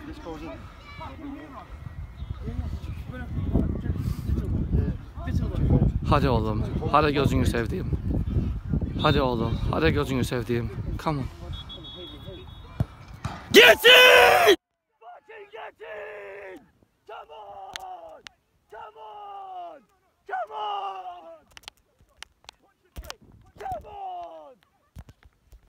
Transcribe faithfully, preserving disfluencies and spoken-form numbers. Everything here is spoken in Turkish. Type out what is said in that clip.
Hadi oğlum, hadi gözünü sevdiğim. Hadi oğlum, hadi gözünü sevdiğim. Come on. Geçin! Geçin! Come on! Come on!